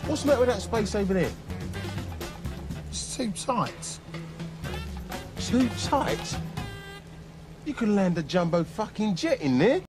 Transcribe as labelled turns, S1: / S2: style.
S1: What's the matter with that space over there?
S2: It's too tight.
S1: Too tight? You can land a jumbo fucking jet in there.